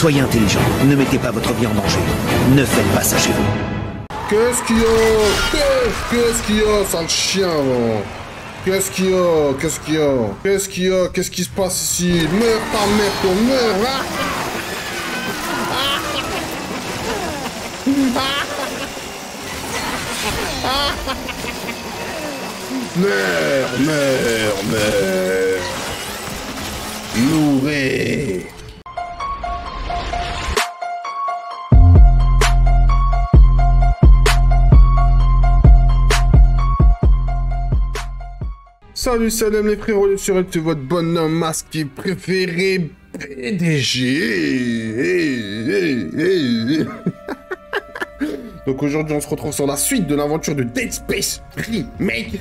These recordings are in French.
Soyez intelligent, ne mettez pas votre vie en danger. Ne faites pas ça chez vous. Qu'est-ce qu'il y a? Qu'est-ce qu'il y a, sale chien, là? Qu'est-ce qu'il y a? Qu'est-ce qu'il y a? Qu'est-ce qu'il y a? Qu'est-ce qui se passe ici? Meurs, ta mère, toi, meurs! Meurs! Mourez! Salut les frérots, sur votre bonhomme masqué préféré, PDG. Donc aujourd'hui on se retrouve sur la suite de l'aventure de Dead Space Remake.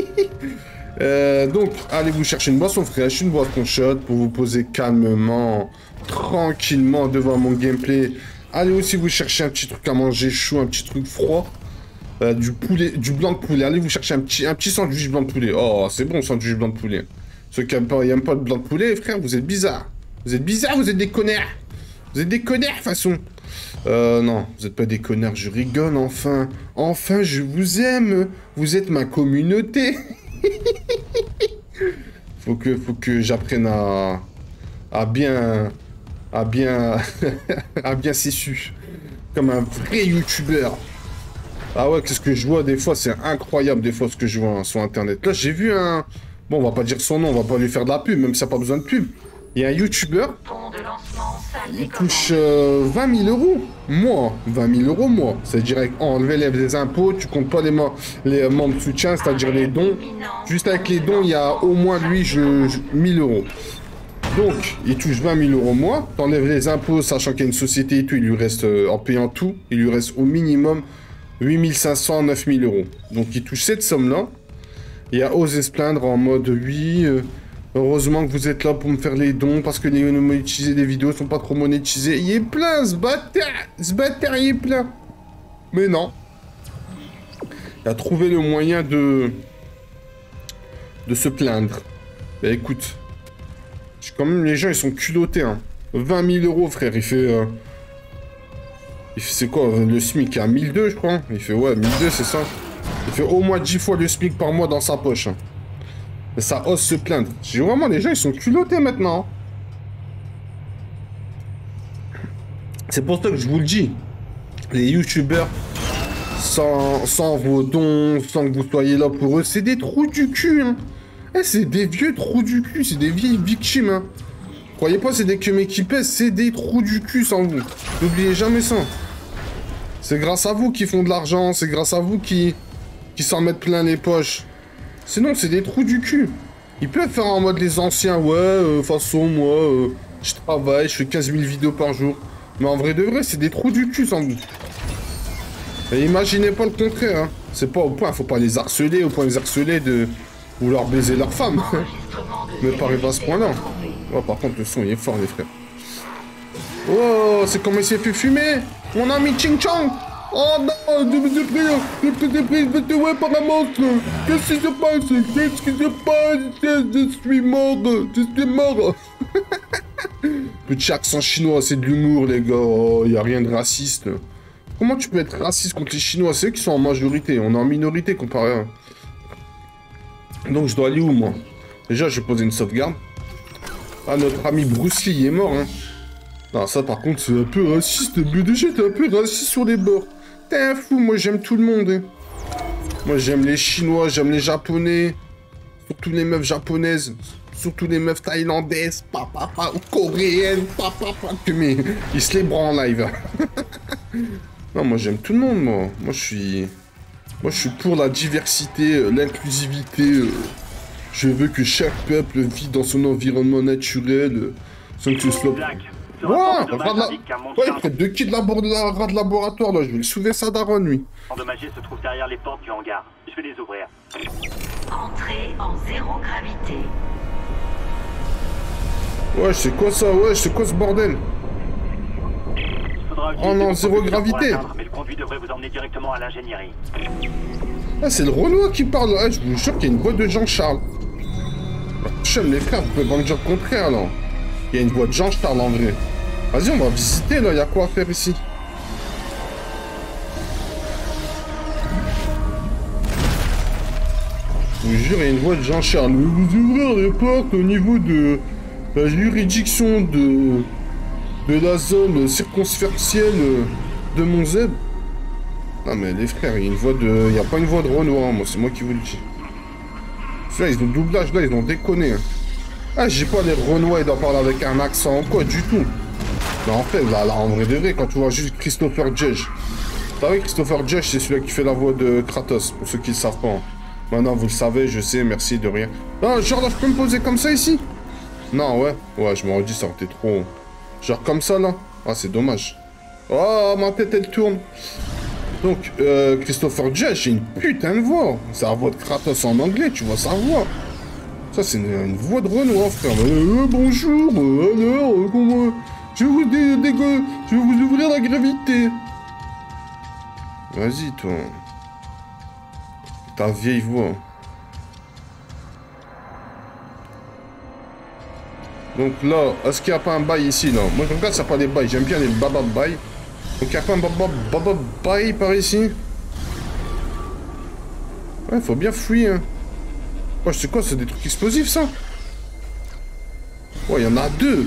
Donc allez vous chercher une boisson fraîche, une boisson chaude pour vous poser calmement, tranquillement devant mon gameplay. Allez aussi vous chercher un petit truc à manger chaud, un petit truc froid. Du poulet, du blanc de poulet. Allez vous chercher un petit sandwich blanc de poulet. Oh, c'est bon, sandwich blanc de poulet. Ceux qui n'aiment pas le blanc de poulet, frère, vous êtes bizarres. Vous êtes bizarres, vous êtes des connards. Vous êtes des connards, de toute façon. Non, vous n'êtes pas des connards, je rigole, enfin. Enfin, je vous aime. Vous êtes ma communauté. Faut que j'apprenne à bien s'essuyer. Comme un vrai youtubeur. Ah ouais, qu'est-ce que je vois des fois, c'est incroyable des fois ce que je vois hein, sur internet. Là, j'ai vu un... Bon, on va pas dire son nom, on va pas lui faire de la pub, même si ça n'a pas besoin de pub. Il y a un youtubeur, il touche 20 000 euros, mois. 20 000 euros, mois. C'est-à-dire enlever les impôts, tu comptes pas les membres de soutien, c'est-à-dire les dons. Juste avec les dons, il y a au moins, lui, 1000 euros. Donc, il touche 20 000 euros, mois. T'enlèves les impôts, sachant qu'il y a une société et tout, il lui reste, en payant tout, il lui reste au minimum 8 500, 9 000 euros. Donc il touche cette somme-là. Et a osé se plaindre en mode oui, heureusement que vous êtes là pour me faire les dons parce que les monétisés des vidéos sont pas trop monétisés. Il est plein, ce bâtard, il est plein. Mais non. Il a trouvé le moyen de se plaindre. Bah écoute, quand même les gens ils sont culottés. Hein. 20 000 euros, frère, il fait... C'est quoi, le SMIC à 1002, je crois. Il fait, ouais, 1002, c'est ça. Il fait au moins 10 fois le SMIC par mois dans sa poche. Hein. Mais ça ose se plaindre. J'ai vraiment, les gens, ils sont culottés maintenant. C'est pour ça que je vous le dis. Les youtubeurs, sans vos dons, sans que vous soyez là pour eux, c'est des trous du cul. Hein. Eh, c'est des vieux trous du cul, c'est des vieilles victimes. Hein. Croyez pas, c'est des queumés qui pèsent, c'est des trous du cul sans vous. N'oubliez jamais ça. C'est grâce à vous qu'ils font de l'argent, c'est grâce à vous qui s'en mettent plein les poches. Sinon, c'est des trous du cul. Ils peuvent faire en mode les anciens, ouais, façon, moi, je travaille, je fais 15 000 vidéos par jour. Mais en vrai de vrai, c'est des trous du cul sans vous. Et imaginez pas le contraire, hein. C'est pas au point, faut pas les harceler, au point de les harceler de vouloir baiser leur femme. Mais pas arriver à ce point-là. Oh, par contre, le son, il est fort, les frères. Oh, c'est comme il s'est fait fumer. Mon ami Ching Chong. Oh non, ouais, par la monstre. Qu'est-ce qui se passe? Qu'est-ce qui se passe? Je suis mort. Petit accent chinois, c'est de l'humour, les gars. Oh, y a rien de raciste. Comment tu peux être raciste contre les Chinois? C'est eux qui sont en majorité. On est en minorité comparé à... Donc, je dois aller où, moi? Déjà, je vais poser une sauvegarde. Ah, notre ami Bruce Lee est mort, hein. Non, ça, par contre, c'est un peu raciste. BDG, t'es un peu raciste sur les bords. T'es un fou, moi, j'aime tout le monde, hein. Moi, j'aime les Chinois, j'aime les Japonais. Surtout les meufs japonaises. Surtout les meufs thaïlandaises. Coréennes. Mais ils se les branlent en live. Non, moi, j'aime tout le monde, moi. Moi, je suis pour la diversité, l'inclusivité. Je veux que chaque peuple vit dans son environnement naturel, sans que ce soit... Ouais, il fait 2 kits de laboratoire, là, je vais le soulever ça d'Aaron, lui. Endommagé se trouve derrière les portes du hangar. Je vais les ouvrir. Entrée en 0 gravité. Ouais, c'est quoi ça? Ouais, c'est quoi ce bordel? Oh non, 0 gravité. Mais le conduit devrait vous emmener directement à l'ingénierie. Ah, c'est le Renoir qui parle. Ah, je vous jure qu'il y a une voix de Jean-Charles. J'aime les frères, vous pouvez pas me dire le contraire, là. Il y a une voix de Jean-Charles, en vrai. Vas-y, on va visiter, là. Il y a quoi à faire ici? Je vous jure, il y a une voix de Jean-Charles. Vous ouvrir les portes au niveau de la juridiction de la zone circonstancielle de Montzeb. Non, mais les frères, il y a une voix de... Il n'y a pas une voix de Renoir, moi. C'est moi qui vous le dis. Celui-là, ils ont le doublage, là, ils ont déconné. Hein. Ah, j'ai pas les Renois, il doit parler avec un accent ou quoi, du tout. Mais en fait, là, en vrai de vrai, quand tu vois juste Christopher Judge. T'as vu, Christopher Judge, c'est celui qui fait la voix de Kratos, pour ceux qui ne savent pas. Hein. Maintenant, vous le savez, je sais, merci de rien. Non, genre, là, je peux me poser comme ça, ici? Non, ouais. Ouais, je m'aurais dit, ça aurait été trop... Genre, comme ça, là. Ah, c'est dommage. Oh, ma tête, elle tourne. Donc, Christopher Judge, j'ai une putain de voix. C'est la voix de Kratos en anglais, tu vois sa voix. Ça, c'est une voix de Renoir, frère. Bonjour, alors, comment... Je vais vous ouvrir la gravité. Vas-y, toi. Ta vieille voix. Donc là, est-ce qu'il n'y a pas un bail ici, là? Moi, je regarde, ça pas des bails. J'aime bien les baba bails. Donc, il n'y a pas un baba bail par ici? Ouais, faut bien fouiller, hein. Ouais, c'est quoi? C'est des trucs explosifs, ça? Ouais, il y en a deux.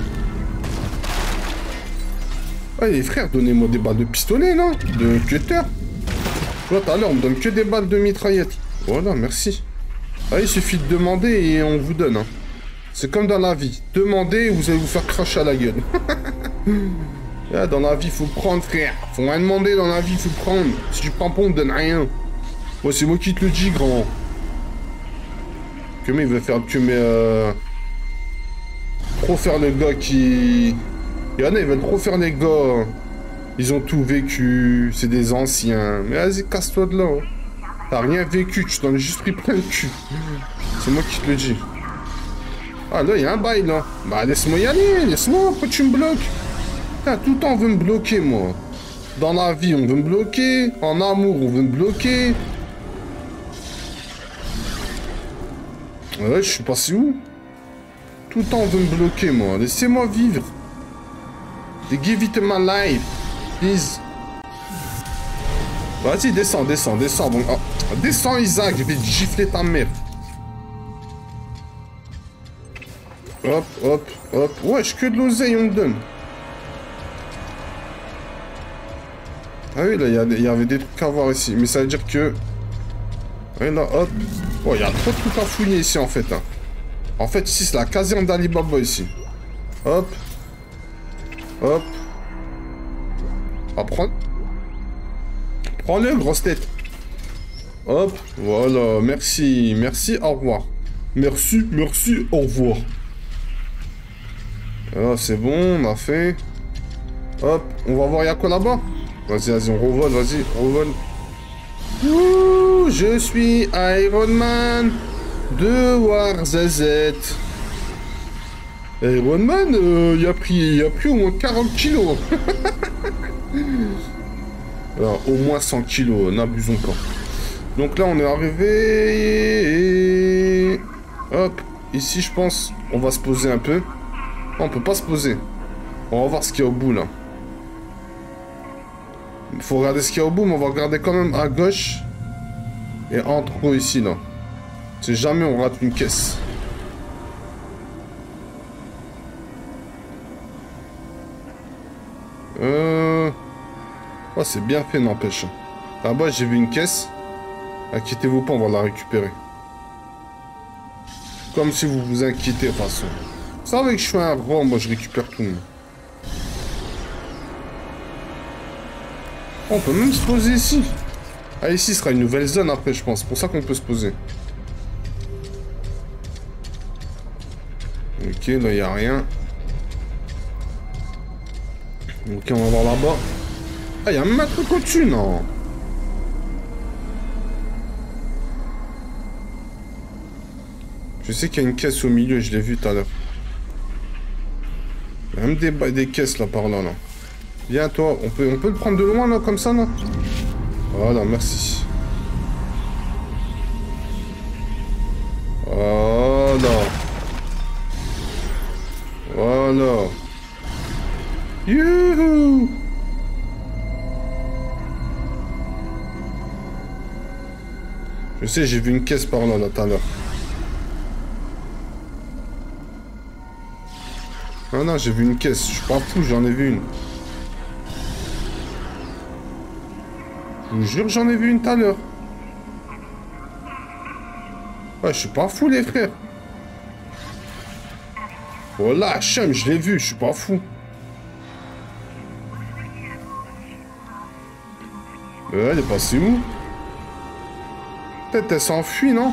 Ouais, les frères, donnez-moi des balles de pistolet, là. De cutter. Là, tout à l'heure, on me donne que des balles de mitraillette. Voilà, merci. Ah, il suffit de demander et on vous donne, hein. C'est comme dans la vie. Demandez et vous allez vous faire cracher à la gueule. Là, dans la vie, il faut prendre, frère. Faut rien demander dans la vie, il faut prendre. Si tu prends pas, on te donne rien. Ouais, c'est moi qui te le dis, grand. Que mais il veut faire... Que mais trop faire le gars qui... Il y en a, ils veulent trop faire les gars. Ils ont tout vécu. C'est des anciens. Mais vas-y, casse-toi de là. Hein. T'as rien vécu, tu t'en es juste pris plein le cul. C'est moi qui te le dis. Ah là, il y a un bail là. Bah laisse-moi y aller, laisse-moi, pourquoi tu me bloques? Putain, tout le temps on veut me bloquer moi. Dans la vie on veut me bloquer, en amour on veut me bloquer. Ouais, je suis passé où? Tout le temps on veut me bloquer moi, laissez-moi vivre. Give it my life, please. Vas-y, descends. Bon, oh. Descends Isaac, je vais te gifler ta mère. Hop. Wesh, que de l'oseille on me donne. Ah oui, là, il y avait des trucs à voir ici. Mais ça veut dire que... Oui, là, hop. Oh, il y a trop de trucs à fouiller ici, en fait. Hein. En fait, ici, c'est la caserne d'Alibaba, ici. Hop. Ah, prends-le, grosse tête. Hop, voilà. Merci, au revoir. Merci, au revoir. Ah, c'est bon, on a fait. Hop, on va voir, il y a quoi là-bas? Vas-y, on revole, revole. Ouh, je suis Iron Man de War ZZ. Iron Man, il a pris au moins 40 kilos. Alors, au moins 100 kilos, n'abusons pas. Donc là, on est arrivé et... Hop, ici, je pense, on va se poser un peu. Non, on peut pas se poser. On va voir ce qu'il y a au bout, là. Il faut regarder ce qu'il y a au bout, mais on va regarder quand même à gauche. Et en trop ici, là. Si jamais on rate une caisse. Oh, c'est bien fait, n'empêche. Là-bas, j'ai vu une caisse. Inquiétez-vous pas, on va la récupérer. Comme si vous vous inquiétez, de toute façon. Vous savez que je suis un roi, moi je récupère tout. On peut même se poser ici. Ah, ici sera une nouvelle zone après, je pense. C'est pour ça qu'on peut se poser. Ok, là, il n'y a rien. Ok, on va voir là-bas. Ah, il y a même un truc au-dessus, non? Je sais qu'il y a une caisse au milieu, je l'ai vu tout à l'heure. Il y a même des caisses là, par là, là. Viens, toi, on peut le prendre de loin, là, comme ça, là? Voilà, merci. Voilà. Youhou! Je sais, j'ai vu une caisse par là, tout à l'heure. Ah non, j'ai vu une caisse. Je suis pas fou, j'en ai vu une. Je vous jure, j'en ai vu une tout à l'heure. Ouais, je suis pas fou, les frères. Oh là, Hachem, je l'ai vu, je suis pas fou. Elle est passée où? Peut-être elle s'enfuit, non?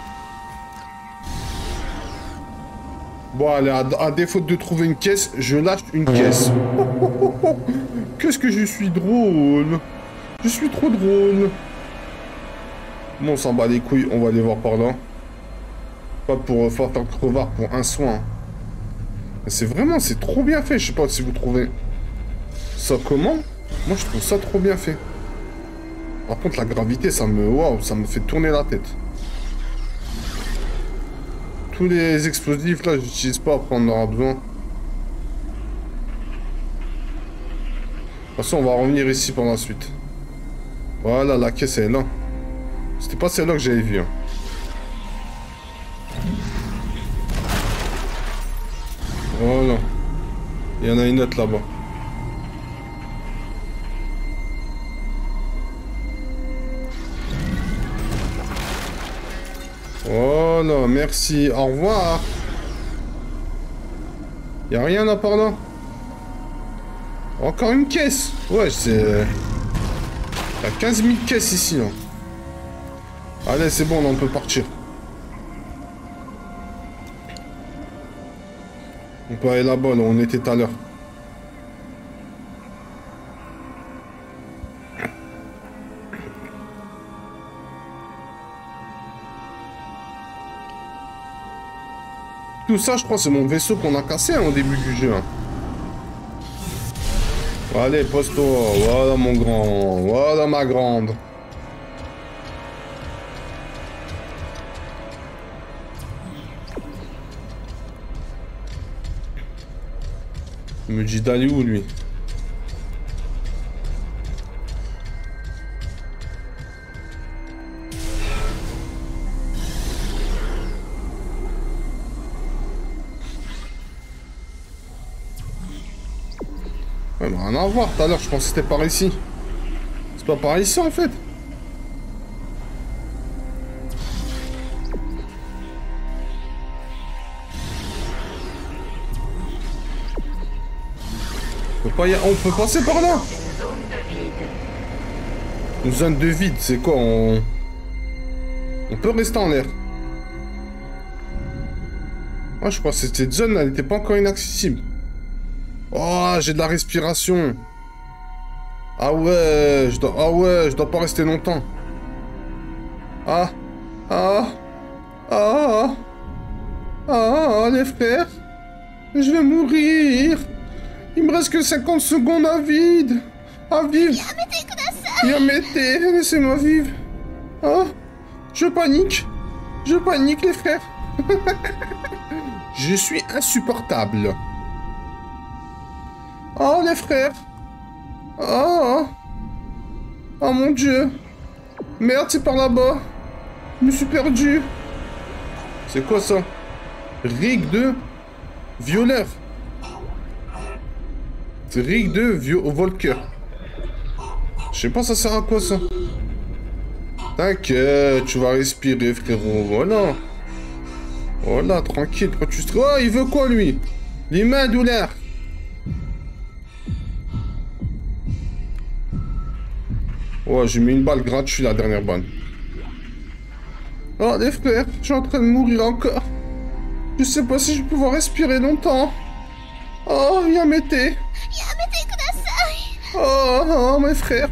Bon, allez, à défaut de trouver une caisse, je lâche une caisse. Qu'est-ce que je suis drôle. Je suis trop drôle. Bon, on s'en bat les couilles, on va aller voir par là. Pas pour faire un crevard pour un soin. C'est vraiment, c'est trop bien fait. Je sais pas si vous trouvez ça comment. Moi, je trouve ça trop bien fait. Par contre, la gravité, ça me... Waouh, ça me fait tourner la tête. Tous les explosifs, là, j'utilise pas. Après, on en aura besoin. De toute façon, on va revenir ici par la suite. Voilà, la caisse, elle est là. C'était pas celle-là que j'avais vue. Hein. Voilà. Il y en a une autre là-bas. Voilà, merci. Au revoir. Y a rien là par là. Encore une caisse. Ouais, c'est... Il y a 15 000 caisses ici, là. Allez, c'est bon, là, on peut partir. On peut aller là-bas, là, on était tout à l'heure. Tout ça, je crois, c'est mon vaisseau qu'on a cassé hein, au début du jeu. Hein. Allez, pose-toi. Voilà, mon grand. Voilà, ma grande. Il me dit d'aller où, lui? Ouais, mais rien à voir. Tout à l'heure, je pensais que c'était par ici. C'est pas par ici, en fait. On peut passer par là. Une zone de vide, c'est quoi? On peut rester en l'air. Ah, je crois que cette zone, elle n'était pas encore inaccessible. Oh, j'ai de la respiration. Ah ouais, je dois pas rester longtemps. Ah, les frères. Je vais mourir. Il me reste que 50 secondes à vivre. Yamete, laissez-moi vivre. Oh, je panique, les frères. Je suis insupportable. Oh, les frères. Oh mon Dieu. Merde, c'est par là-bas. Je me suis perdu. C'est quoi ça? Rig de violeur. C'est rig de Volker. Je sais pas ça sert à quoi ça. T'inquiète, tu vas respirer frérot. Voilà. Voilà, tranquille. Quand tu te... Oh, il veut quoi lui? Les mains douleur. Oh, j'ai mis une balle gratuite la dernière balle. Oh les frères, je suis en train de mourir encore. Je sais pas si je vais pouvoir respirer longtemps. Oh, Yamete. Oh, mes frères.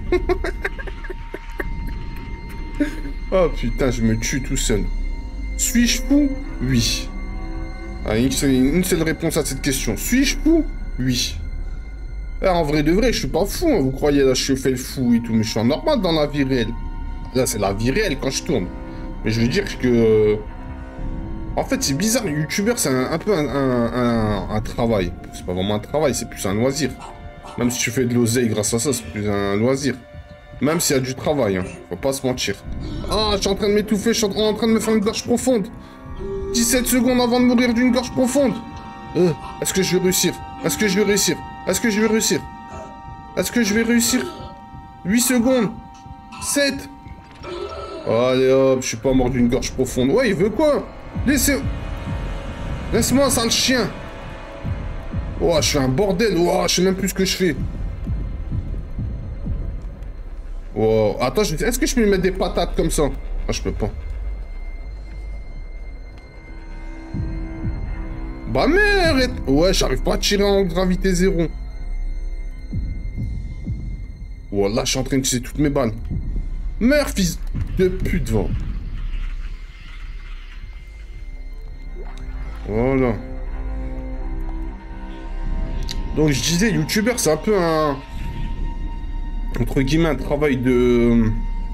Oh putain, je me tue tout seul. Suis-je fou? Oui. Ah, une seule réponse à cette question. Suis-je fou? Oui. En vrai de vrai, je suis pas fou. Hein. Vous croyez là, je fais le fou et tout, mais je suis normal dans la vie réelle. Là, c'est la vie réelle quand je tourne. Mais je veux dire que... En fait, c'est bizarre. Le youtubeur, c'est un peu un travail. C'est pas vraiment un travail, c'est plus un loisir. Même si tu fais de l'oseille grâce à ça, c'est plus un loisir. Même s'il y a du travail, hein. Faut pas se mentir. Ah, je suis en train de m'étouffer, je suis en train de me faire une gorge profonde. 17 secondes avant de mourir d'une gorge profonde. Est-ce que je vais réussir? Est-ce que je vais réussir? Est-ce que je vais réussir? Est-ce que je vais réussir? 8 secondes. 7. Allez hop, je suis pas mort d'une gorge profonde. Ouais, il veut quoi? Laisse-moi, sale chien. Oh, je fais un bordel. Oh, je sais même plus ce que je fais. Oh, attends, est-ce que je peux lui mettre des patates comme ça? Ah, je peux pas. Bah merde! Ouais, j'arrive pas à tirer en gravité 0. Oh, là, je suis en train de tirer toutes mes balles. Meurs, fils de pute, va. Voilà. Donc, je disais, youtubeur, c'est un peu un... entre guillemets, un travail de...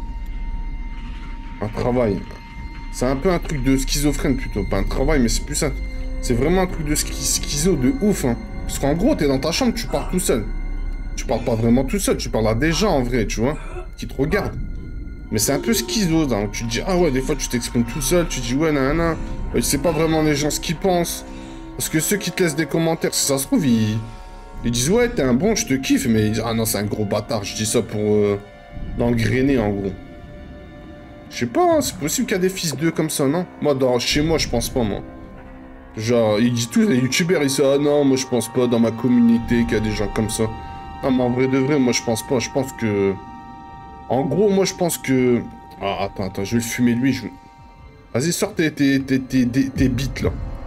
un travail. C'est un peu un truc de schizophrène, plutôt. Pas un travail, mais c'est plus ça. C'est vraiment un truc de schizo de ouf, hein. Parce qu'en gros, t'es dans ta chambre, tu parles tout seul. Tu parles pas vraiment tout seul, tu parles à des gens, en vrai, tu vois, qui te regardent. Mais c'est un peu schizo, hein. Tu te dis, ah ouais, des fois, tu t'exprimes tout seul, tu dis, ouais, nanana. Tu sais pas vraiment les gens ce qu'ils pensent. Parce que ceux qui te laissent des commentaires, si ça se trouve, ils disent, ouais, t'es un bon, je te kiffe. Mais ils disent, ah non, c'est un gros bâtard. Je dis ça pour l'engrainer, en gros. Je sais pas, hein, c'est possible qu'il y a des fils d'eux comme ça, non? Moi, chez moi, je pense pas, moi. Genre, ils disent tous, les youtubeurs, ils disent, ah non, moi, je pense pas dans ma communauté qu'il y a des gens comme ça. Non, mais en vrai de vrai, moi, je pense pas. Je pense que... En gros, moi, je pense que... Ah, attends, je vais le fumer, lui. Vas-y, sors tes bites, là.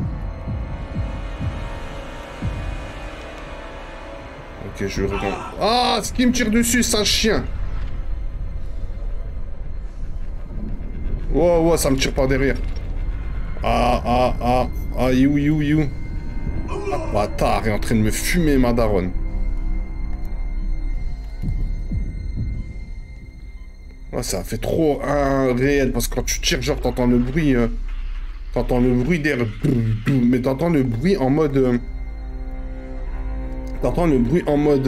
Ok, je regarde. Ah, ce qui me tire dessus, c'est un chien. Ouais, ça me tire par derrière. Ah, you. Ah, bâtard, il est en train de me fumer, ma daronne. Ouais, ça fait trop un réel, parce que quand tu tires, genre, t'entends le bruit... t'entends le bruit d'air... Mais t'entends le bruit en mode... T'entends le bruit en mode...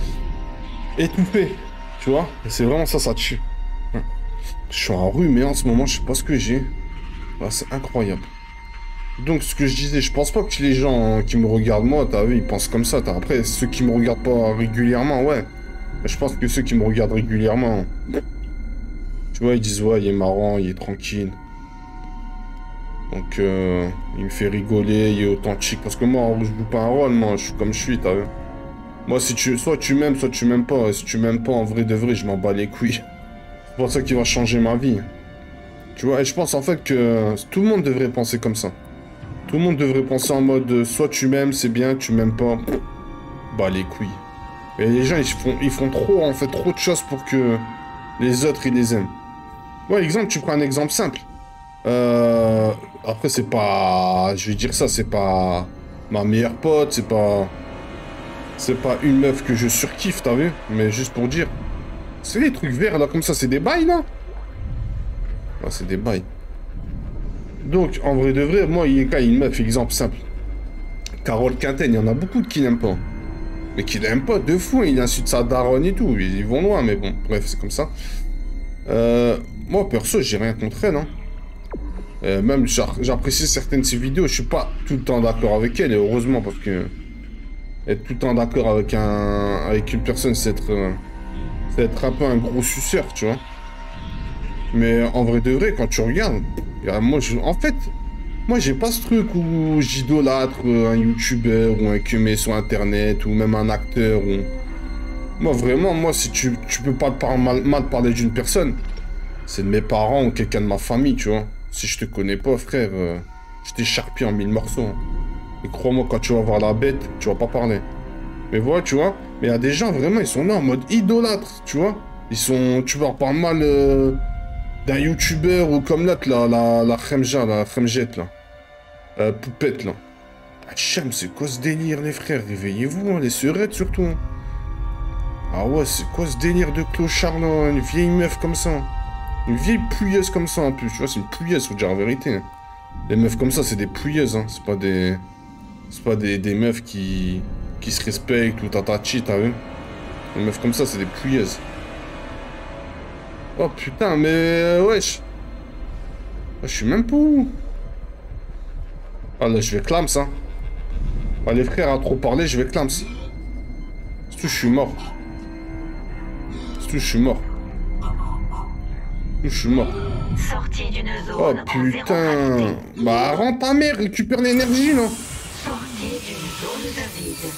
étouffé, tu vois? Et c'est vraiment ça tue. Je suis en rue, mais en ce moment, je sais pas ce que j'ai. Là, c'est incroyable. Donc, ce que je disais, je pense pas que les gens qui me regardent, moi, t'as vu, ils pensent comme ça. Après, ceux qui me regardent pas régulièrement, ouais. Mais je pense que ceux qui me regardent régulièrement... Tu vois, ils disent, ouais, il est marrant, il est tranquille. Donc, il me fait rigoler, il est authentique. Parce que moi, je joue pas un rôle, moi, je suis comme je suis, t'as vu. Moi, si soit tu m'aimes, soit tu m'aimes pas. Et si tu m'aimes pas, en vrai de vrai, je m'en bats les couilles. C'est pour ça qu'il va changer ma vie. Tu vois, et je pense en fait que tout le monde devrait penser comme ça. Tout le monde devrait penser en mode, soit tu m'aimes, c'est bien, tu m'aimes pas. Bah, les couilles. Et les gens, ils font trop, en fait, trop de choses pour que les autres, ils les aiment. Ouais, exemple, tu prends un exemple simple. Après, c'est pas... Je vais dire ça, c'est pas ma meilleure pote, c'est pas une meuf que je surkiffe, t'as vu? Mais juste pour dire. C'est les trucs verts, là, comme ça, c'est des bails, là? Ah, c'est des bails. Donc, en vrai de vrai, moi, il y a une meuf, exemple simple. Carole Quinten, il y en a beaucoup qui n'aiment pas. Mais qui n'aiment pas, de fou, il insulte sa daronne et tout. Ils vont loin, mais bon, bref, c'est comme ça. Moi, perso, j'ai rien contre elle, hein. Même, j'apprécie certaines de ses vidéos, je suis pas tout le temps d'accord avec elle, et heureusement, parce que... Être tout le temps d'accord avec une personne, c'est être un peu un gros suceur, tu vois. Mais en vrai de vrai, quand tu regardes, en fait, moi j'ai pas ce truc où j'idolâtre un youtubeur ou un kumé sur internet ou même un acteur ou... Moi vraiment, moi si tu peux pas mal parler d'une personne, c'est de mes parents ou quelqu'un de ma famille, tu vois. Si je te connais pas, frère, je t'écharpille en 1000 morceaux. Hein. Et crois-moi, quand tu vas voir la bête, tu vas pas parler. Mais voilà, tu vois. Mais il y a des gens, vraiment, ils sont là en mode idolâtre, tu vois. Tu leur parles mal d'un youtubeur ou comme l'autre, là, la Khemjet, là. Poupette, là. Hacham, c'est quoi ce délire, les frères? Réveillez-vous, hein, les sœurettes, surtout. Hein. Ah ouais, c'est quoi ce délire de clochard, là? Une vieille meuf comme ça. Une vieille pouilleuse comme ça, en plus. Tu vois, c'est une pouilleuse, faut dire la vérité. Hein. Les meufs comme ça, c'est des pouilleuses, hein. C'est pas des meufs qui qui se respectent ou tatachi, t'as vu? Les meufs comme ça, c'est des pouilleuses. Oh putain, mais wesh. Je suis même pas où. Ah là, je vais clams, hein. Ah, les frères, à trop parler, je vais clams. Surtout, je suis mort. Surtout, je suis mort. Je suis mort. Sortie d'une zone Oh en putain. 0 gravité. Bah, rends ta mère, récupère l'énergie, là. Sortie d'une zone de vide.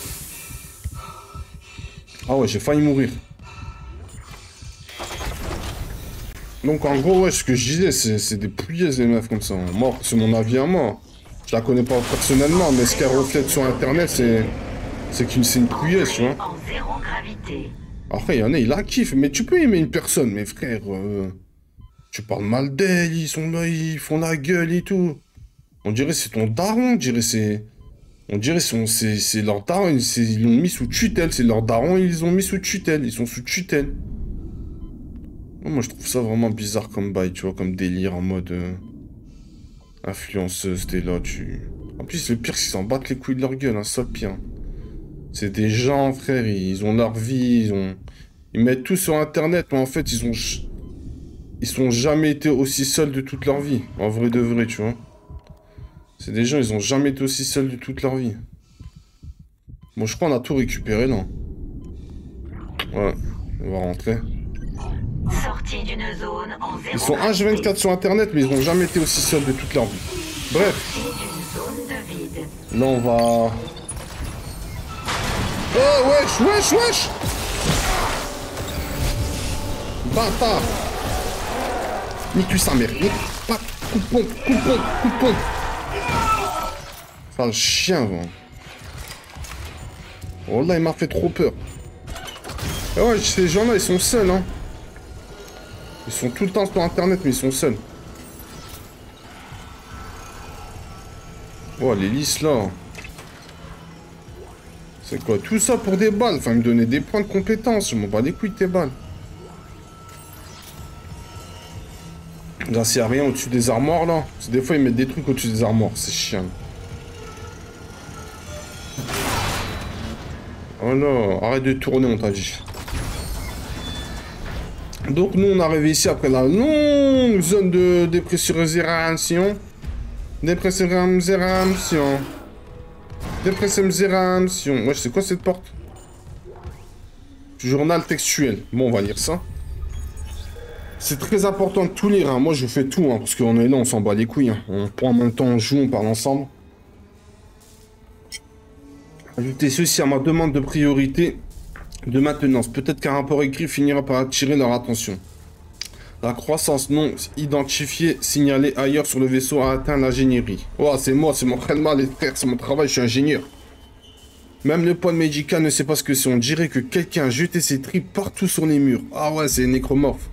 Ah ouais, j'ai failli mourir. Donc en gros, ouais, ce que je disais, c'est des pouilleuses les meufs comme ça. Moi, c'est mon avis à moi. Je la connais pas personnellement, mais ce qu'elle reflète sur internet, c'est une pouilleuse, tu vois. En 0 gravité. Après, il y en a, ils la kiffent, mais tu peux aimer une personne, mais frère, tu parles mal d'elle, ils sont là, ils font la gueule et tout. On dirait c'est ton daron, on dirait c'est leur daron, ils l'ont mis sous tutelle, c'est leur daron, ils les ont mis sous tutelle, ils sont sous tutelle. Moi, je trouve ça vraiment bizarre comme bail, tu vois, comme délire en mode influenceuse, t'es là, tu... En plus, le pire, c'est qu'ils s'en battent les couilles de leur gueule, hein, ça le pire. C'est des gens, frère, ils ont leur vie, ils mettent tout sur Internet, mais en fait, ils sont jamais été aussi seuls de toute leur vie, en vrai de vrai, tu vois. C'est des gens, ils ont jamais été aussi seuls de toute leur vie. Bon, je crois qu'on a tout récupéré, là. Ouais, on va rentrer. Sortie d'une zone en 0 Ils sont H24 sur Internet, mais ils ont jamais été aussi seuls de toute leur vie. Bref. Sortie d'une zone de vide. Là, on va... Oh, wesh, wesh, wesh! Bâtard! Nique-lui sa mère. Pas coup de pompe, coup de pompe, coup de pompe. Enfin, le chien, va. Oh là, il m'a fait trop peur. Et ouais, ces gens-là, ils sont seuls, hein. Ils sont tout le temps sur Internet, mais ils sont seuls. Oh, les lisses, là. C'est quoi? Tout ça pour des balles. Enfin, me donner des points de compétence. Je m'en bats les couilles de tes balles. Là, s'il n'y a rien au-dessus des armoires, là. Parce que des fois, ils mettent des trucs au-dessus des armoires. C'est chiant. Oh là, arrête de tourner, on t'a dit. Donc, nous, on arrive ici après la longue zone de dépressurisation. Dépressurisation. Dépressurisation. Ouais, c'est quoi cette porte? Journal textuel. Bon, on va lire ça. C'est très important de tout lire, hein. Moi, je fais tout, hein, parce qu'on est là, on s'en bat les couilles. Hein. On prend en même temps, on joue, on parle ensemble. Ajoutez ceci à ma demande de priorité de maintenance. Peut-être qu'un rapport écrit finira par attirer leur attention. La croissance non identifiée signalée ailleurs sur le vaisseau a atteint l'ingénierie. Oh, c'est moi, c'est mon traitement, les frères, c'est mon travail, je suis ingénieur. Même le point médical ne sait pas ce que c'est. On dirait que quelqu'un a jeté ses tripes partout sur les murs. Ah ouais, c'est nécromorphe.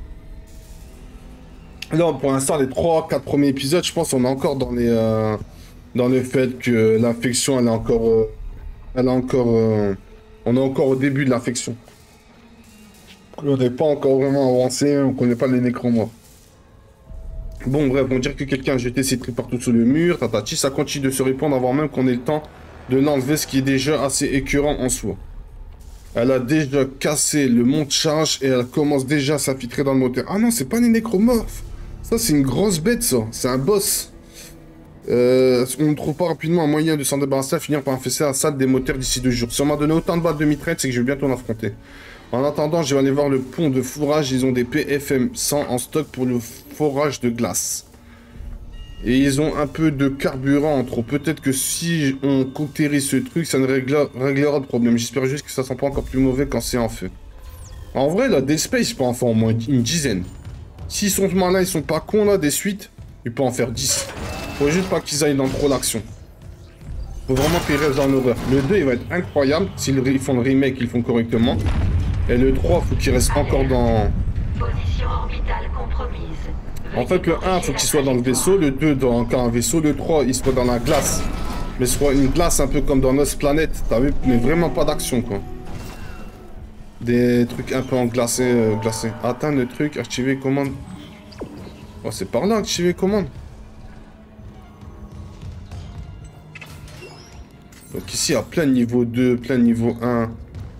Là, pour l'instant, les 3-4 premiers épisodes, je pense qu'on est encore dans le fait que l'infection, elle est encore... on est encore au début de l'infection. On n'est pas encore vraiment avancé, on connaît pas les nécromorphes. Bon, bref, on dirait que quelqu'un a jeté ses tripes partout sur le mur, tatati, ça continue de se répandre avant même qu'on ait le temps de l'enlever, ce qui est déjà assez écœurant en soi. Elle a déjà cassé le monte-charge et elle commence déjà à s'infiltrer dans le moteur. Ah non, c'est pas les nécromorphes. Ça, c'est une grosse bête, ça. C'est un boss. On ne trouve pas rapidement un moyen de s'en débarrasser à finir par infester la salle des moteurs d'ici 2 jours. Si on m'a donné autant de balles de mitraillette, c'est que je vais bientôt l'affronter. En attendant, je vais aller voir le pont de fourrage. Ils ont des PFM 100 en stock pour le forage de glace. Et ils ont un peu de carburant en trop. Peut-être que si on cautérise ce truc, ça ne réglera le problème. J'espère juste que ça sent pas encore plus mauvais quand c'est en feu. En vrai, là, des space, il peut en faire au moins une dizaine. S'ils sont malins, ils sont pas cons, là, des suites, il peut en faire 10. Faut juste pas qu'ils aillent dans trop l'action. Faut vraiment qu'ils restent dans l'horreur. Le 2, il va être incroyable. S'ils font le remake, ils le font correctement. Et le 3, faut qu'il reste encore dans... Position orbitale compromise. En fait, le 1, faut qu'il soit dans le vaisseau. Le 2, dans encore un vaisseau. Le 3, il soit dans la glace. Mais soit une glace un peu comme dans Lost Planet. T'as vu? Mais vraiment pas d'action, quoi. Des trucs un peu en glacé. Atteindre le truc, activer commande. Oh, c'est par là, activer commande. Donc ici, il y a plein de niveau 2, plein de niveau 1.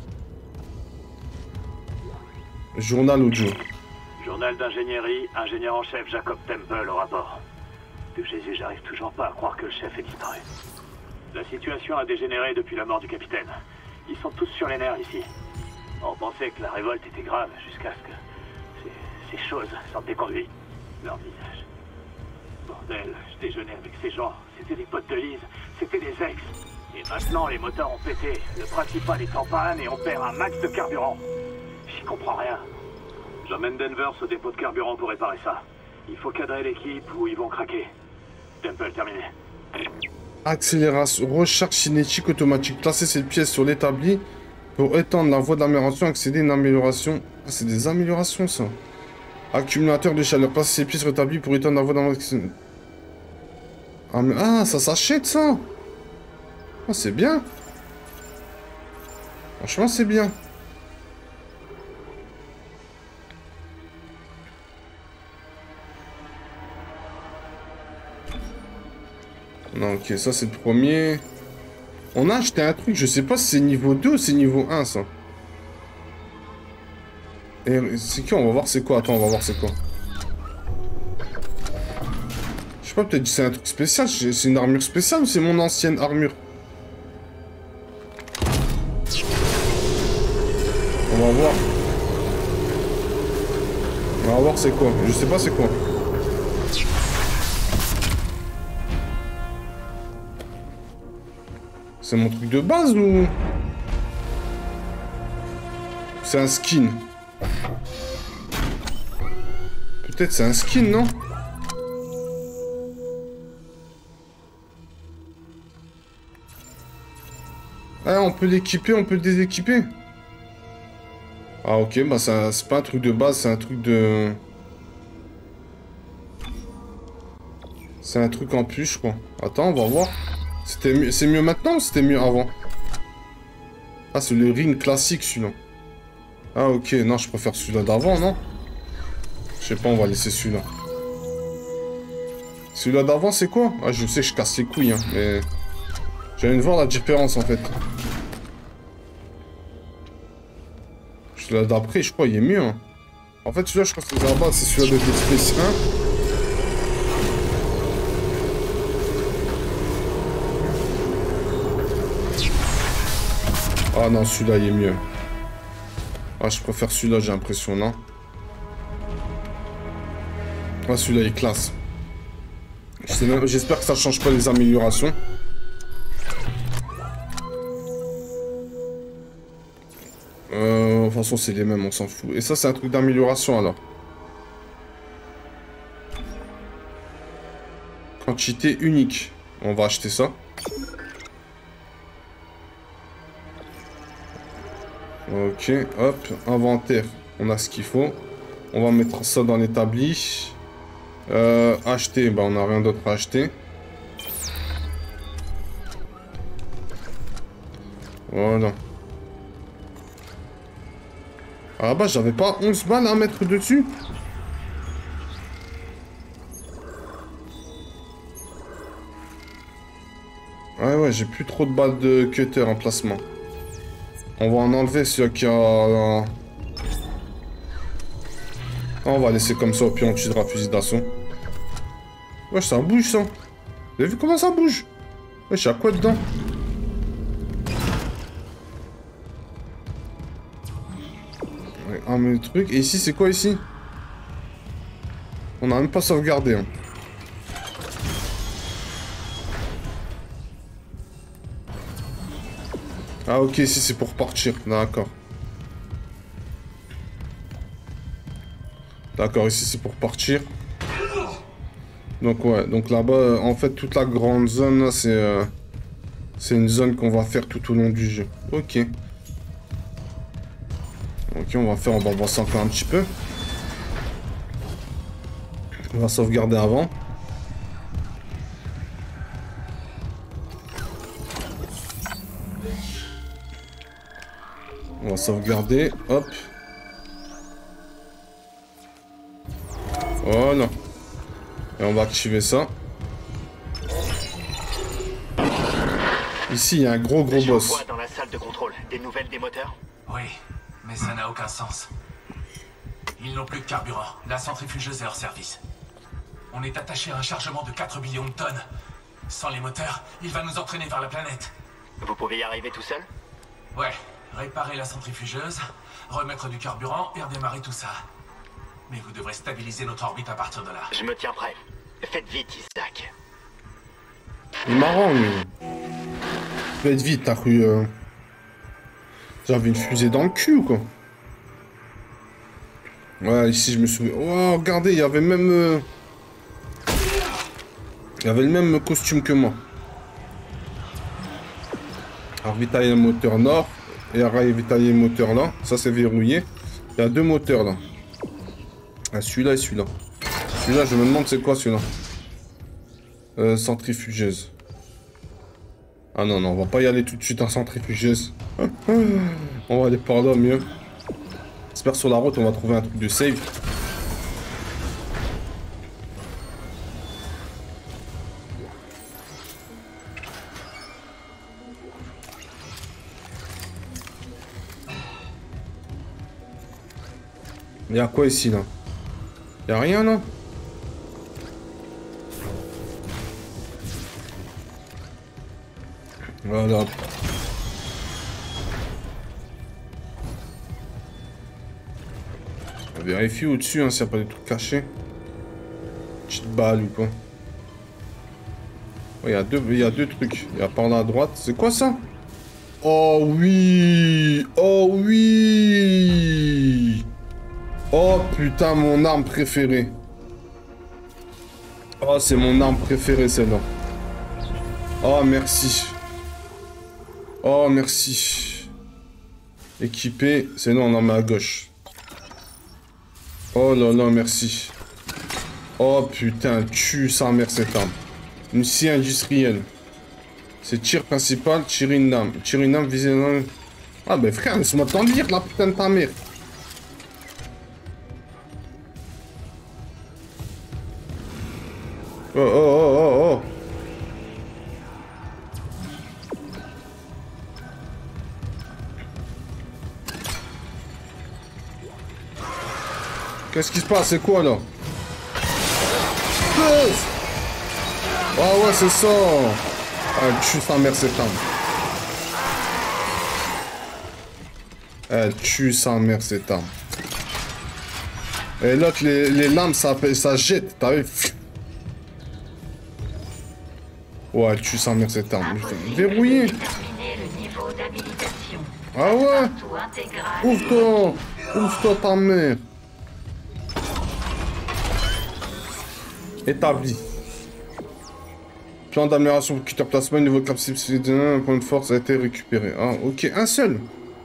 Journal audio. Journal d'ingénierie, ingénieur en chef Jacob Temple au rapport. De Jésus, j'arrive toujours pas à croire que le chef ait disparu. La situation a dégénéré depuis la mort du capitaine. Ils sont tous sur les nerfs ici. On pensait que la révolte était grave jusqu'à ce que ces choses s'en déconduisent. Leur visage. Bordel, je déjeunais avec ces gens. C'était des potes de Lise, c'était des ex. Et maintenant, les moteurs ont pété. Le principal est en panne et on perd un max de carburant. J'y comprends rien. J'emmène Denver au dépôt de carburant pour réparer ça. Il faut cadrer l'équipe ou ils vont craquer. Temple terminé. Accélération, recharge cinétique automatique. Placer cette pièce sur l'établi pour étendre la voie d'amélioration, accéder à une amélioration. Ah, c'est des améliorations, ça. Accumulateur de chaleur. Placer ces pièces sur l'établi pour étendre la voie d'amélioration. Ah, mais... ah, ça s'achète, ça. Ah, c'est bien. Franchement, c'est bien. Non, ok, ça c'est le premier. On a acheté un truc, je sais pas si c'est niveau 2 ou c'est niveau 1, ça. Et c'est qui? On va voir c'est quoi. Attends, on va voir c'est quoi. Je sais pas, peut-être que c'est un truc spécial. C'est une armure spéciale ou c'est mon ancienne armure? On va voir. On va voir c'est quoi. Je sais pas c'est quoi. C'est mon truc de base ou... c'est un skin? Peut-être c'est un skin, non? Ah, on peut l'équiper, on peut le déséquiper. Ah ok, bah c'est pas un truc de base, c'est un truc de... c'est un truc en plus, je crois. Attends, on va voir. C'est mieux maintenant ou c'était mieux avant? Ah, c'est le ring classique, celui-là. Ah, ok. Non, je préfère celui-là d'avant, non? Je sais pas, on va laisser celui-là. Celui-là d'avant, c'est quoi? Ah, je sais, je casse les couilles, hein, mais... j'allais voir la différence, en fait. Celui-là d'après, je crois, il est mieux, hein. En fait, celui-là, je crois que c'est là-bas, c'est celui-là de Dead Space 1. Ah non, celui-là, il est mieux. Ah, je préfère celui-là, j'ai l'impression, non? Ah, celui-là, il est classe. J'espère que ça change pas les améliorations. De toute façon, c'est les mêmes, on s'en fout. Et ça, c'est un truc d'amélioration, alors. Quantité unique. On va acheter ça. Ok, hop, inventaire, on a ce qu'il faut. On va mettre ça dans l'établi. Acheter, bah on n'a rien d'autre à acheter. Voilà. Ah bah j'avais pas 11 balles à mettre dessus. Ouais, j'ai plus trop de balles de cutter en placement. On va en enlever celui qui a... on va laisser comme ça, puis on tuera fusil d'assaut. Wesh, ça bouge, ça. Vous avez vu comment ça bouge? Wesh, y'a quoi dedans? Ouais, un mais truc. Et ici, c'est quoi, ici? On a même pas sauvegardé, hein. Ah ok, ici c'est pour partir, d'accord. D'accord, ici c'est pour partir. Donc ouais, donc là-bas, en fait, toute la grande zone, là, c'est une zone qu'on va faire tout au long du jeu. Ok. Ok, on va avancer encore un petit peu. On va sauvegarder avant. On va sauvegarder, hop. Voilà. Et on va activer ça. Ici, il y a un gros boss. Je vois dans la salle de contrôle des nouvelles des moteurs. Oui, mais ça n'a aucun sens. Ils n'ont plus de carburant. La centrifugeuse est hors service. On est attaché à un chargement de 4 millions de tonnes. Sans les moteurs, il va nous entraîner vers la planète. Vous pouvez y arriver tout seul? Ouais, réparer la centrifugeuse, remettre du carburant et redémarrer tout ça. Mais vous devrez stabiliser notre orbite à partir de là. Je me tiens prêt. Faites vite, Isaac. Il est marrant, lui. Faites vite, t'as cru... J'avais une fusée dans le cul, ou quoi? Ouais, ici, je me souviens... Oh, regardez, il y avait même... Il y avait le même costume que moi. Ravitailler le moteur nord et ravitailler le moteur là. Ça, c'est verrouillé. Il y a deux moteurs, là. Ah, celui-là et celui-là. Celui-là, je me demande c'est quoi, celui-là. Centrifugeuse. Ah non, non, on va pas y aller tout de suite en centrifugeuse. On va aller par là, mieux. J'espère sur la route, on va trouver un truc de save. Il y a quoi ici, là? Il y a rien, là? Voilà. On vérifie au-dessus, hein, s'il n'y a pas des trucs cachés. Petite balle ou quoi. Ouais, il y a deux trucs. Il y a par là à droite. C'est quoi ça? Oh oui! Oh oui! Oh putain, mon arme préférée. Oh, c'est mon arme préférée, celle-là. Oh, merci. Oh, merci. Équipé. C'est non, on en met à gauche. Oh là là, merci. Oh putain, tue sa mère cette arme. Une scie industrielle. C'est tir principal, tirer une arme. Tirer une arme, viser une arme. Ah ben frère, laisse-moi t'en lire la putain de ta mère. Oh oh oh oh oh. Qu'est-ce qui se passe? C'est quoi là? Ah ouais, c'est ça. Elle tue sa mère cette arme. Elle tue sa mère cette arme. Et l'autre, les lames, ça jette. T'as vu? Ouais, elle tue sa mère cette arme. Verrouillé. Ah ouais. Ouvre-toi. Ouvre-toi ta mère. Établi. Plan d'amélioration pour cutter plasma, niveau capacité de point de force a été récupéré. Ah, ok, un seul.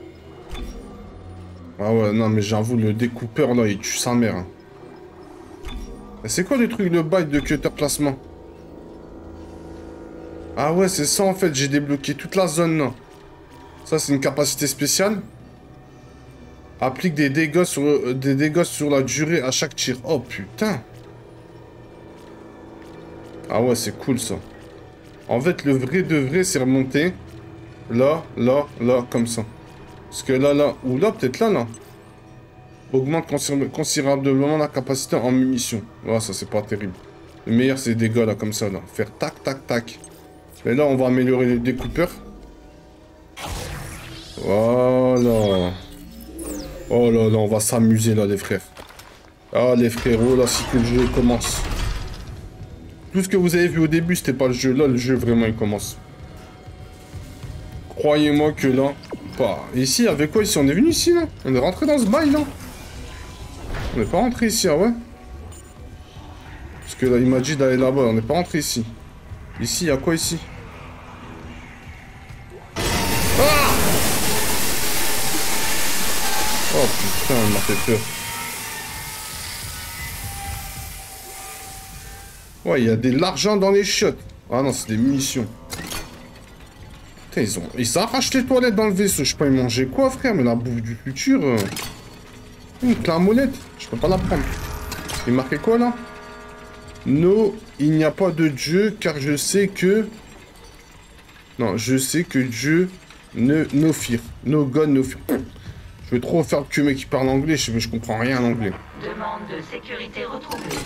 Ah ouais, non, mais j'avoue, le découpeur, là, il tue sa mère. Hein. C'est quoi le truc de byte de cutter plasma? Ah ouais, c'est ça, en fait, j'ai débloqué toute la zone, là. Ça, c'est une capacité spéciale. Applique des dégâts sur la durée à chaque tir. Oh, putain. Ah ouais, c'est cool, ça. En fait, le vrai de vrai, c'est remonter. Là, là, là, comme ça. Parce que là, là, ou là, peut-être là, là. Augmente considérablement la capacité en munitions. Ouais, ça, c'est pas terrible. Le meilleur, c'est des dégâts, là, comme ça, là. Faire tac, tac, tac. Et là, on va améliorer le découpeur. Voilà. Oh là là, on va s'amuser, là, les frères. Ah, les frérots, là, si que le jeu commence. Tout ce que vous avez vu au début, c'était pas le jeu. Là, le jeu, vraiment, il commence. Croyez-moi que là... Pas... Ici, avec quoi ici? On est venu ici, là? On est rentré dans ce bail, là? On n'est pas rentré ici, ah ouais? Parce que là, il m'a dit d'aller là-bas. On n'est pas rentré ici. Ici, il y a quoi ici? Ah! Oh, putain, il m'a fait peur. Ouais, il y a de l'argent dans les chiottes. Ah non, c'est des munitions. Putain, ils arrachent les toilettes dans le vaisseau. Je sais pas, ils mangeaient quoi, frère? Mais la bouffe du futur... Une clamolette. Je peux pas la prendre. Il marquait quoi, là? No, il n'y a pas de dieu, car je sais que... Non, je sais que Dieu no fear. No God, no fear. Je vais trop faire le cul mec qui parle anglais, je comprends rien en anglais. Demande de sécurité retrouvée.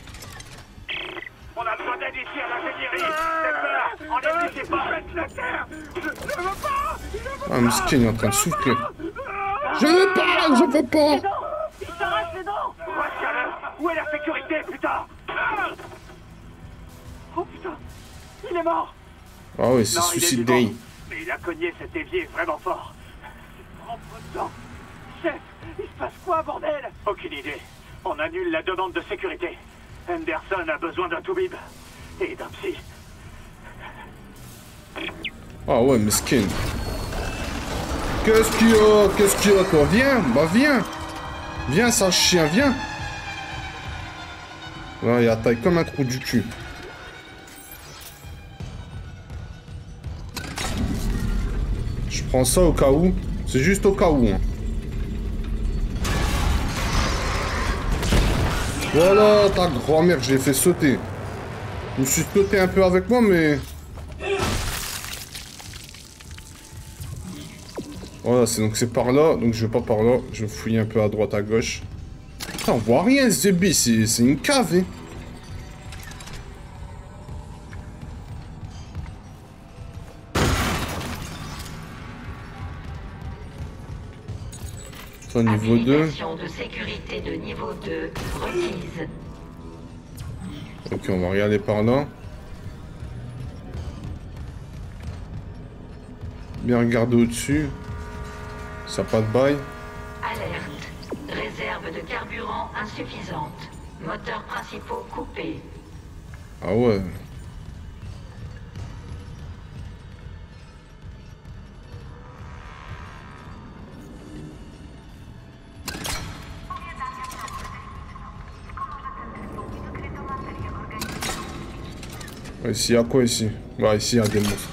On a besoin d'aide ici à l'ingénierie. Temple, enlève-les pas. Faites la terre. Je veux pas. Ah, Miskin, il est en train de souffler. Je veux pas. Il s'arrête les dents. Retiens-le. Où est la sécurité, putain? Oh putain, il est mort. Ah ouais, c'est Non, il est Suicide vivant. Day. Mais il a cogné cet évier vraiment fort. Prends peu de temps. Chef, il se passe quoi, bordel? Aucune idée. On annule la demande de sécurité. Henderson a besoin d'un toubib. Et d'un psy. Ah ouais, Miskin. Qu'est-ce qu'il y a, toi? Viens, bah viens. Viens, sale chien, viens. Là, il a taille comme un trou du cul. Je prends ça au cas où. C'est juste au cas où. Hein. Voilà, ta grand-mère, je l'ai fait sauter. Je me suis sauté un peu avec moi, mais... Voilà, c'est par là. Donc je vais pas par là. Je vais fouiller un peu à droite, à gauche. Putain, on voit rien, ce débit. C'est une cave, hein. Ça, niveau 2. Habilitation de sécurité de niveau 2 requise. Ok, on va regarder par là. Bien regarder au-dessus. Ça pas de bail. Alerte. Réserve de carburant insuffisante. Moteurs principaux coupés. Ah ouais. Ici, il y a quoi ici? Ouais, ici, il y a des monstres.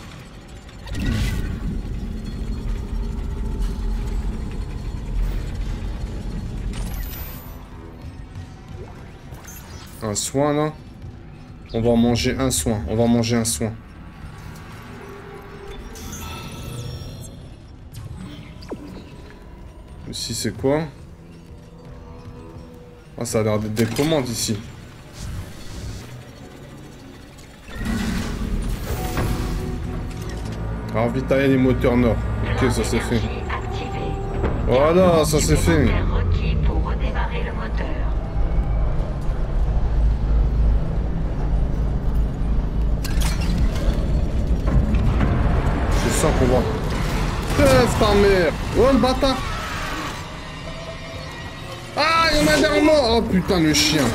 Un soin, là. On va en manger un soin. On va manger un soin. Ici, c'est quoi? Ah, ça a l'air d'être des commandes, ici. Ravitailler les moteurs nord. Ok, ça c'est fait. Voilà, ça c'est fait. Requis pour redémarrer le moteur. Je sens qu'on va... Pèse ta mère. Oh le bâtard. Ah, il y en a derrière moi. Oh putain, le chien.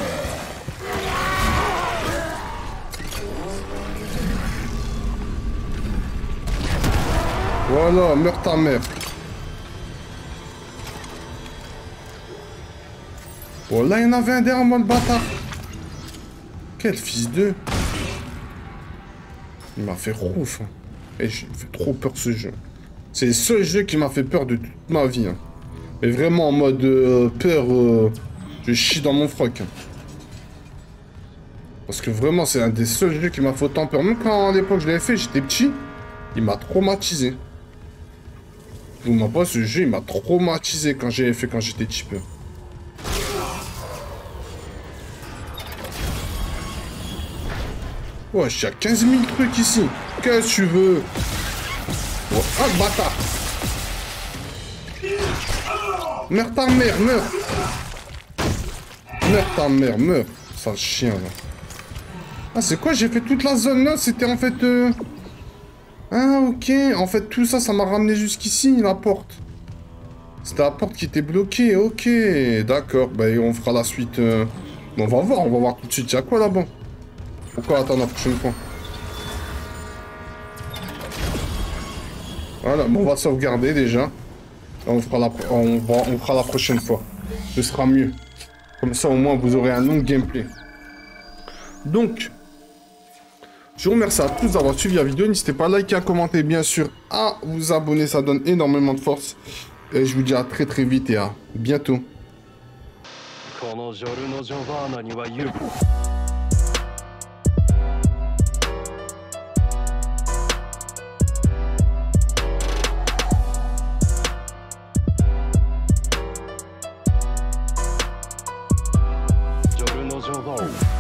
Voilà, meurs ta mère. Oh là, il y en avait un derrière moi, le bâtard. Quel fils de... Il m'a fait rouf. Hein. Et j'ai fait trop peur ce jeu. C'est le seul jeu qui m'a fait peur de toute ma vie. Hein. Mais vraiment en mode peur, je chie dans mon froc. Hein. Parce que vraiment, c'est un des seuls jeux qui m'a fait autant peur. Même quand à l'époque je l'avais fait, j'étais petit, il m'a traumatisé. Vous m'avez pas, ce jeu, il m'a traumatisé quand j'ai fait quand j'étais petit peu. Wesh, il y a 15 000 trucs ici. Qu'est-ce que tu veux? Oh, ah, bâtard. Meurs ta mère, meurs. Meurs ta mère, meurs. Sale chien, là. Ah, c'est quoi? J'ai fait toute la zone, là. C'était en fait... Ah, ok. En fait, tout ça, ça m'a ramené jusqu'ici, la porte. C'était la porte qui était bloquée. Ok, d'accord. Bah, on fera la suite. Bon, on va voir tout de suite. Il y a quoi là-bas? Pourquoi attendre la prochaine fois? Voilà, bon, on va sauvegarder déjà. On fera la prochaine fois. Ce sera mieux. Comme ça, au moins, vous aurez un long gameplay. Donc, je vous remercie à tous d'avoir suivi la vidéo. N'hésitez pas à liker, à commenter, bien sûr, à vous abonner. Ça donne énormément de force. Et je vous dis à très très vite et à bientôt. of old.